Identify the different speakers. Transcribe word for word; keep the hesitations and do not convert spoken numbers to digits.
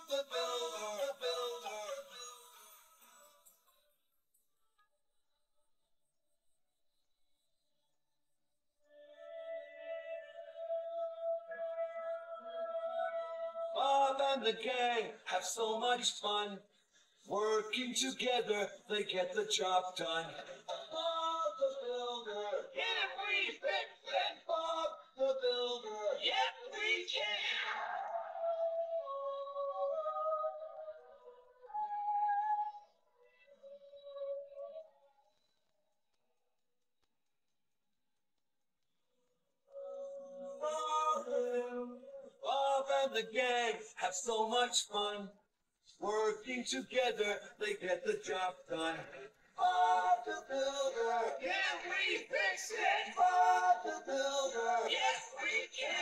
Speaker 1: the builder, the builder. Bob and the gang have so much fun. Working together, they get the job done. Bob the builder, can we fix it? Bob the builder, yes we can. Bob and the gang have so much fun. Working together, they get the job done. Bob the builder, can we fix it? Bob the builder, yes we can.